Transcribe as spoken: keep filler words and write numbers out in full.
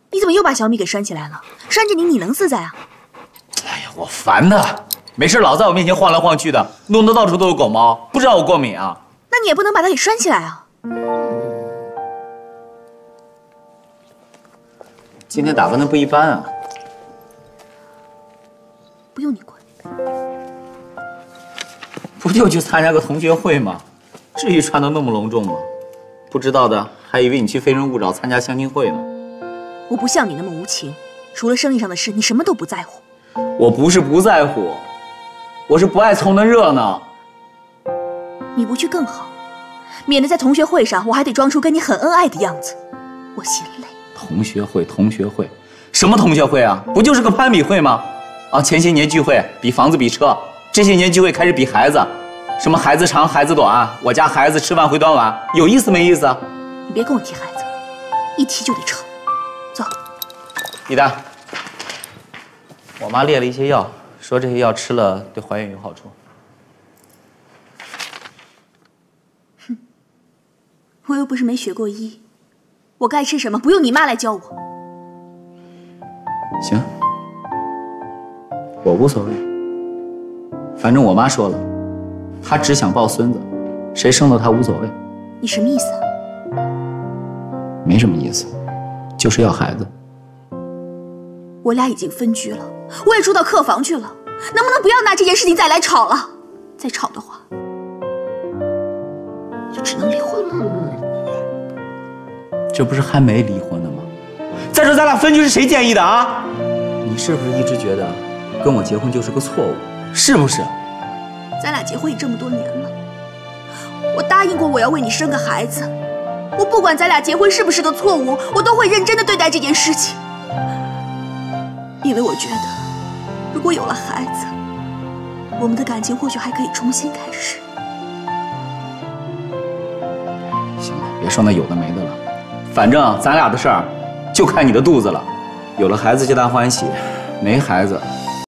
你怎么又把小米给拴起来了？拴着你，你能自在啊？ 哎呀，我烦的，没事老在我面前晃来晃去的，弄得到处都是狗毛，不知道我过敏啊？ 那你也不能把它给拴起来啊！ 今天打扮的不一般啊。 不用你管。 不就去参加个同学会吗？至于穿得那么隆重吗？不知道的还以为你去非诚勿扰参加相亲会呢。 我不像你那么无情，除了生意上的事，你什么都不在乎。 我不是不在乎，我是不爱凑那热闹。 你不去更好，免得在同学会上我还得装出跟你很恩爱的样子，我心累。 同学会，同学会，什么同学会啊？不就是个攀比会吗？啊，前些年聚会比房子比车，这些年聚会开始比孩子，什么孩子长孩子短，我家孩子吃饭回端碗，有意思没意思啊？ 你别跟我提孩子，一提就得吵。走。 李丹，我妈列了一些药，说这些药吃了对怀孕有好处。 哼，我又不是没学过医，我该吃什么不用你妈来教我。 行，我无所谓，反正我妈说了，她只想抱孙子，谁生了她无所谓。 你什么意思啊？ 没什么意思，就是要孩子。 我俩已经分居了，我也住到客房去了，能不能不要拿这件事情再来吵了？再吵的话，就只能离婚了。 这不是还没离婚呢吗？再说咱俩分居是谁建议的啊？你是不是一直觉得跟我结婚就是个错误？是不是？ 咱俩结婚也这么多年了，我答应过我要为你生个孩子，我不管咱俩结婚是不是个错误，我都会认真的对待这件事情。因为我觉得，如果有了孩子，我们的感情或许还可以重新开始。 行了，别说那有的没的了，反正咱俩的事儿就看你的肚子了。有了孩子皆大欢喜，没孩子